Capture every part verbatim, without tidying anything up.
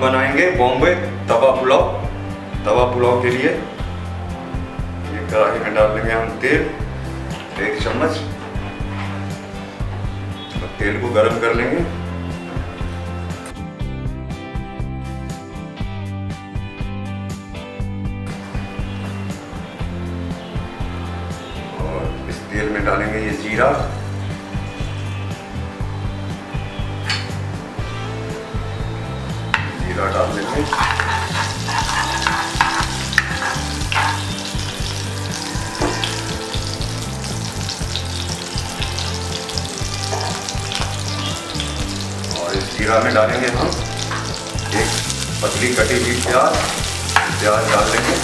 बनाएंगे बॉम्बे तवा पुलाव। तवा पुलाव के लिए ये कढ़ाई में डाल लेंगे हम तेल, एक चम्मच। तेल को गरम कर लेंगे। और इस तेल में डालेंगे ये जीरा, जीरा डाल लेंगे। जीरा में डालेंगे हम एक पतली कटी हुई प्याज, प्याज डाल देंगे।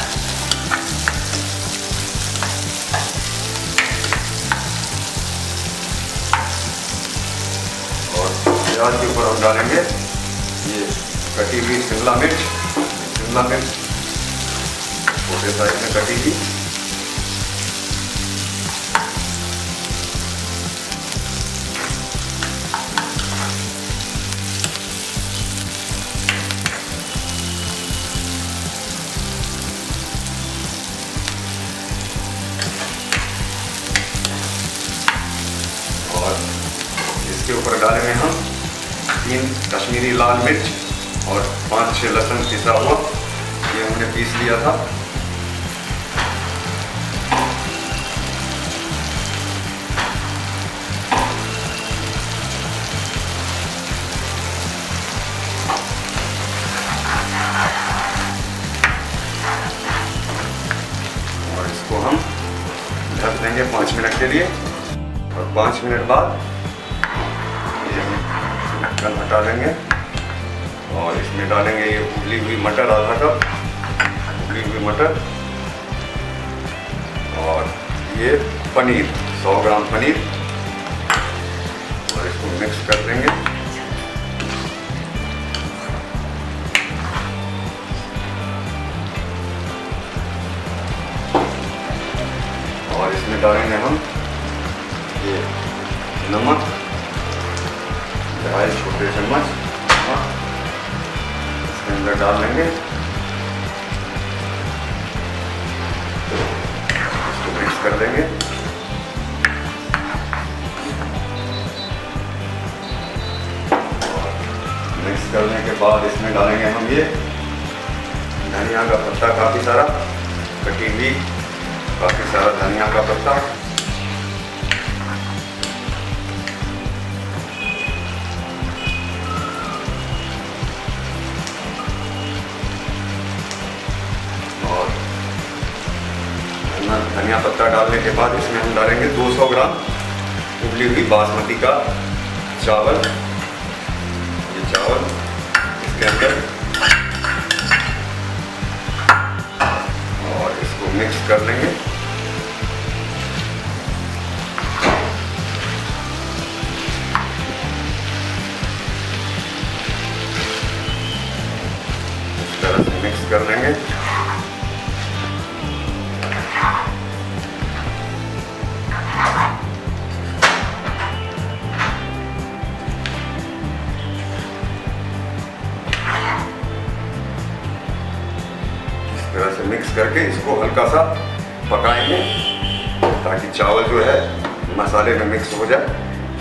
और प्याज के ऊपर हम डालेंगे ये कटी हुई शिमला मिर्च, शिमला मिर्च छोटे साइज में कटी हुई। इसके ऊपर डालेंगे हम तीन कश्मीरी लाल मिर्च और पाँच छः लहसुन पिसा हुआ, ये हमने पीस लिया था। और इसको हम ढक देंगे पाँच मिनट के लिए। और पाँच मिनट बाद ढक्कन हटा लेंगे और इसमें डालेंगे ये उबली हुई मटर, आधा कप उबली हुई मटर। और ये पनीर, सौ ग्राम पनीर, और इसको मिक्स कर देंगे। और इसमें डालेंगे हम ये नमक, ढाई छोटे चम्मच इसके अंदर डाल लेंगे। इसको मिक्स कर देंगे। और मिक्स करने के बाद इसमें डालेंगे हम ये धनिया का पत्ता, काफ़ी सारा कटी हुई, काफ़ी सारा धनिया का पत्ता। धनिया पत्ता डालने के बाद इसमें हम डालेंगे दो सौ ग्राम उबली हुई बासमती का चावल। ये चावल इसके अंदर, और इसको मिक्स कर लेंगे। इस तरह से मिक्स कर लेंगे। तरह से मिक्स करके इसको हल्का सा पकाएंगे ताकि चावल जो है मसाले में मिक्स हो जाए।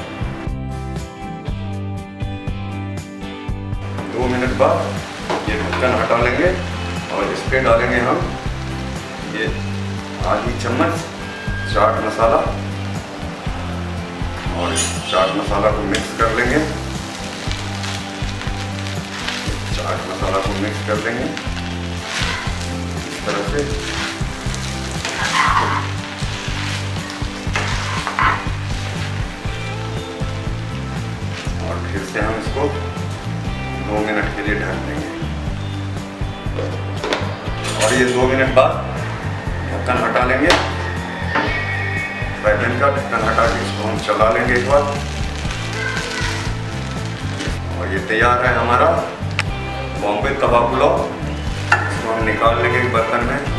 दो मिनट बाद ये ढक्कन हटा लेंगे और इस पे डालेंगे हम ये आधी चम्मच चाट मसाला, और इस चाट मसाला को मिक्स कर लेंगे। चाट मसाला को मिक्स कर लेंगे तरह से। और फिर से हम इसको दो मिनट के लिए ढक देंगे। और ये दो मिनट बाद ढक्कन हटा लेंगे। बैगन का ढक्कन हटा के इसको हम चला लेंगे एक बार। और ये तैयार है हमारा बॉम्बे तवा पुलाव। इसको हम निकाल लेंगे एक बर्तन में।